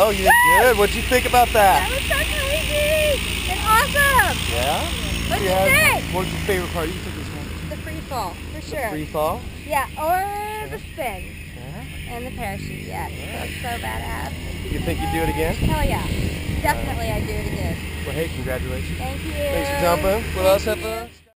Oh, you did good. What'd you think about that? That was so crazy and awesome. Yeah? What'd you think? What was your favorite part? You took this one. The free fall, for sure. Free fall? Yeah, or the spin. Yeah. And the parachute, yeah. That was so badass. You think you'd do it again? Hell yeah. Definitely I'd do it again. Well, hey, congratulations. Thank you. Thanks for jumping with us at the...